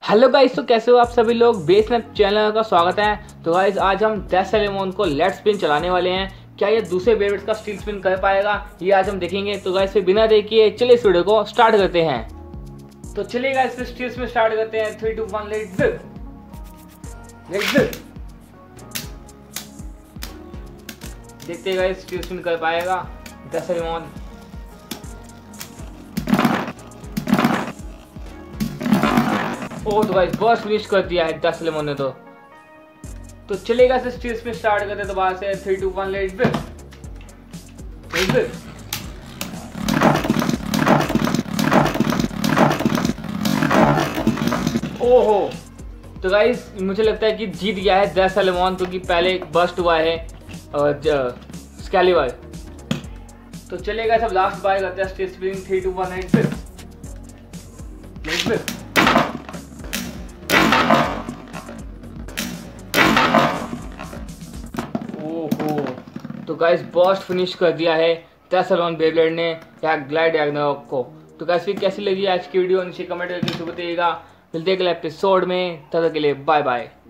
Hello guys, तो कैसे हो आप सभी लोग। बेसनैप चैनल का स्वागत है। तो गाइस आज हम डेथ सेलेमोन को लेट स्पिन चलाने वाले हैं। क्या ये दूसरे बेयरबिट्स का स्टील स्पिन कर पाएगा, ये आज हम देखेंगे। तो गाइस फिर बिना देखिए चलिए इस वीडियो को स्टार्ट करते हैं। तो चलिए गाइस फिर स्टील स्पिन स्टार्ट करते हैं। 3 2 1 लेट्स गो। देखते हैं गाइस स्टील स्पिन कर पाएगा डेथ सेलेमोन। ओ तो गाइस बर्स्ट फिनिश कर दिया है डेथ सेलेमोन ने। तो चलेगा से स्टील स्पिन स्टार्ट करते हैं। तो बाहर से 3 2 1 लेट्स गो। ओहो, तो गाइस मुझे लगता है कि जीत गया है डेथ सेलेमोन, क्योंकि पहले बस्ट हुआ है स्कैलिवर। तो चलेगा सब लास्ट बाय करते हैं स्टील स्पिन। 3 2 1 let's go. ओहो, तो गाइस बर्स्ट फिनिश कर दिया है डेथ सेलेमोन बेब्लेड ने या ग्लाइड रैग्नारोक को। तो गाइस फिर कैसी लगी आज की वीडियो नीचे कमेंट करके बताइएगा। मिलते हैं अगले एपिसोड में, तब तक के लिए बाय बाय।